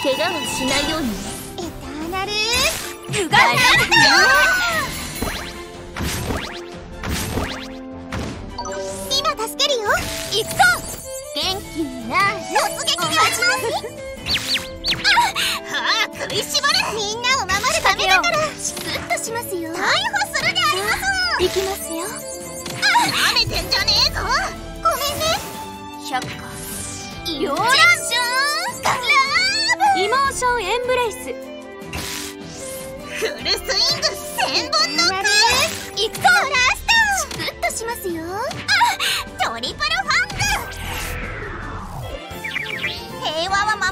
怪我はしないようにね。 エターナルユガラス今助けるよ。 行くぞ。元気にな突撃が始まる。 はあ、食いしばれ。 みんなを守るためだからシクッとしますよ。 逮捕するであります。 行きますよ。 なめてんじゃねえぞ。ごめんね。 100個ヨーランイモーションエンブレイス。 フルスイング1000本ノック。 行くぞ。 ラストシクッとしますよ。トリプルファング。平和は